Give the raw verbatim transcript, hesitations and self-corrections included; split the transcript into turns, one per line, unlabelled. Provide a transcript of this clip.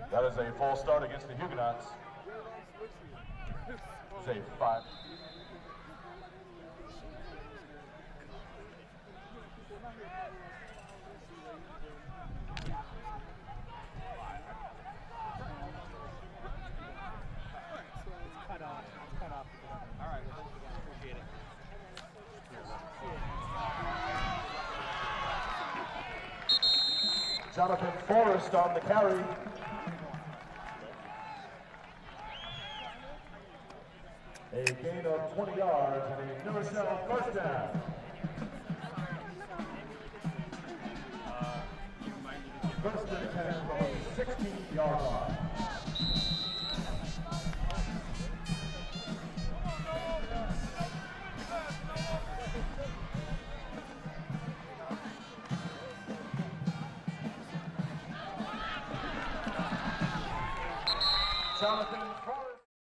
That is a full start against the Huguenots. It's a five.
Cut off. Cut off. All right. Appreciate it.
Jonathan Forrest on the carry. A gain of twenty yards and a New Rochelle first down. First and ten from a sixteen yard line. Jonathan Forrest.